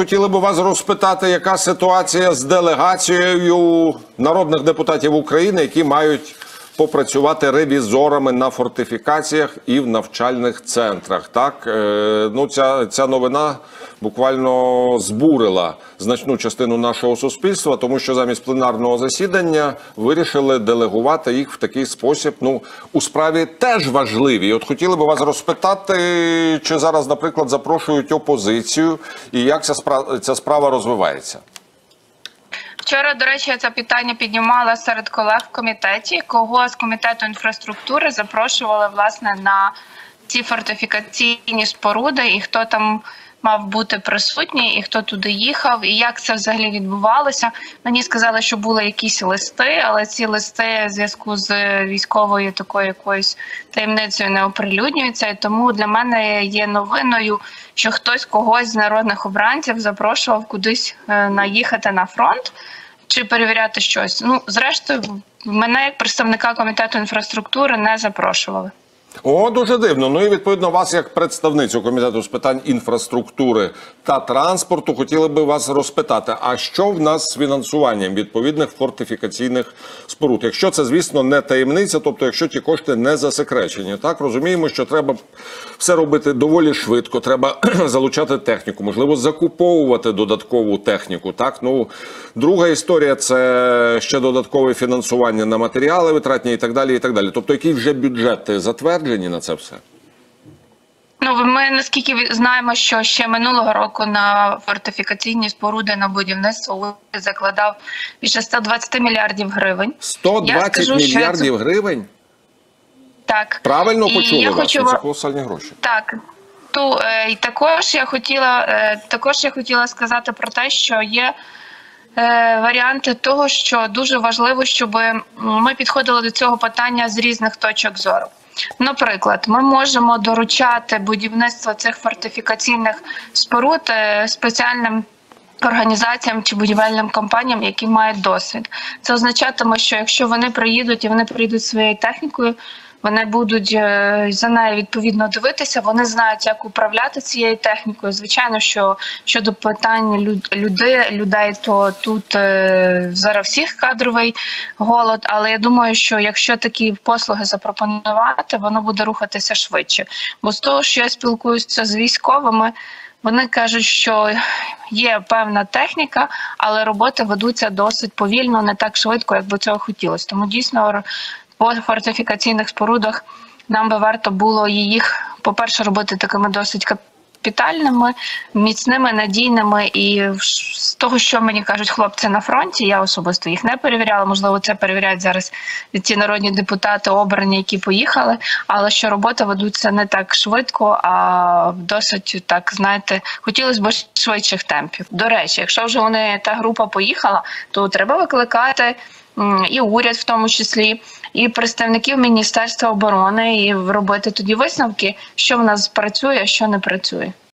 Хотіли б вас розпитати, яка ситуація з делегацією народних депутатів України, які мають попрацювати ревізорами на фортифікаціях і в навчальних центрах. Так, ця новина буквально збурила значну частину нашого суспільства, тому що замість пленарного засідання вирішили делегувати їх в такий спосіб. У справі теж важливі. От хотіли б вас розпитати, чи зараз, наприклад, запрошують опозицію і як ця справа розвивається? Вчора, до речі, я це питання піднімала серед колег в комітеті, кого з комітету інфраструктури запрошували, власне, на ці фортифікаційні споруди, і хто там мав бути присутній, і хто туди їхав, і як це взагалі відбувалося. Мені сказали, що були якісь листи, але ці листи в зв'язку з військовою такою якоюсь таємницею не оприлюднюються, і тому для мене є новиною, що хтось когось з народних обранців запрошував кудись наїхати на фронт чи перевіряти щось. Зрештою, мене як представника комітету інфраструктури не запрошували. О, дуже дивно. І відповідно вас як представницю комітету з питань інфраструктури та транспорту хотіли би вас розпитати, а що в нас з фінансуванням відповідних фортифікаційних споруд? Якщо це, звісно, не таємниця, тобто якщо ті кошти не засекречені, так? Розуміємо, що треба все робити доволі швидко, треба залучати техніку, можливо, закуповувати додаткову техніку, так? Друга історія – це ще додаткове фінансування на матеріали витратні і так далі, і так далі. Тобто, який вже бюджет затверджені на це все? Ми, наскільки знаємо, що ще минулого року на фортифікаційні споруди на будівництво уряд закладав більше 120 мільярдів гривень. 120 мільярдів гривень? Так. Правильно почули вас? Це колосальні гроші. Так. І також я хотіла сказати про те, що є варіанти того, що дуже важливо, щоб ми підходили до цього питання з різних точок зору. Наприклад, ми можемо доручати будівництво цих фортифікаційних споруд спеціальним організаціям чи будівельним компаніям, які мають досвід. Це означатиме, що якщо вони приїдуть і вони приїдуть своєю технікою, вони будуть за нею відповідно дивитися, вони знають, як управляти цією технікою. Звичайно, що щодо питань людей, то тут зараз всіх кадровий голод, але я думаю, що якщо такі послуги запропонувати, воно буде рухатися швидше. Бо з того, що я спілкуюся з військовими, вони кажуть, що є певна техніка, але роботи ведуться досить повільно, не так швидко, як би цього хотілося. Тому дійсно по фортифікаційних спорудах нам би варто було їх, по-перше, робити такими досить капітальними, міцними, надійними. І з того, що мені кажуть хлопці на фронті, я особисто їх не перевіряла, можливо, це перевіряють зараз ці народні депутати обрані, які поїхали, але що роботи ведуться не так швидко, а досить, так, знаєте, хотілося б швидших темпів. До речі, якщо вже та група поїхала, то треба викликати і уряд в тому числі, і представників Міністерства оборони, і робити тоді висновки, що в нас працює, а що не працює.